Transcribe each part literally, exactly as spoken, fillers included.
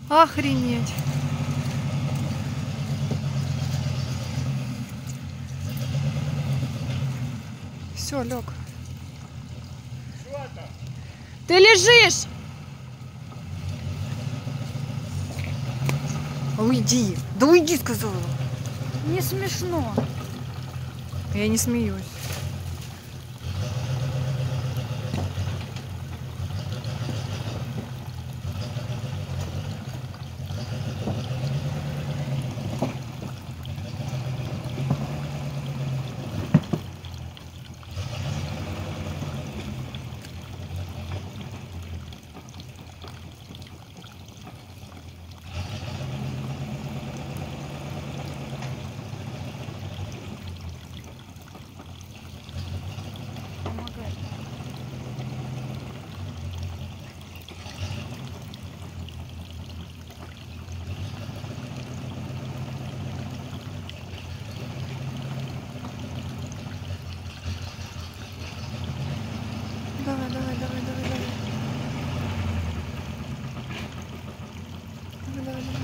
Охренеть. Все, лег. Ты лежишь! Уйди! Да уйди, сказала! Не смешно. Я не смеюсь. Давай, давай, давай, давай, давай. Давай, давай, давай.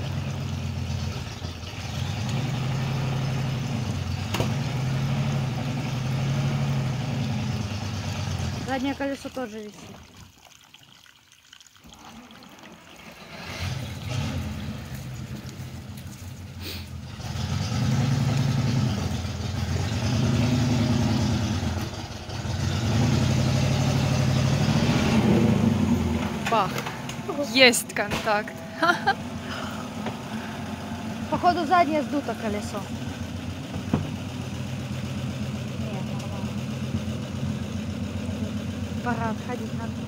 Заднее колесо тоже висит. Бах. Есть контакт. Походу заднее сдуто колесо. Нет, нормально. Пора отходить, надо.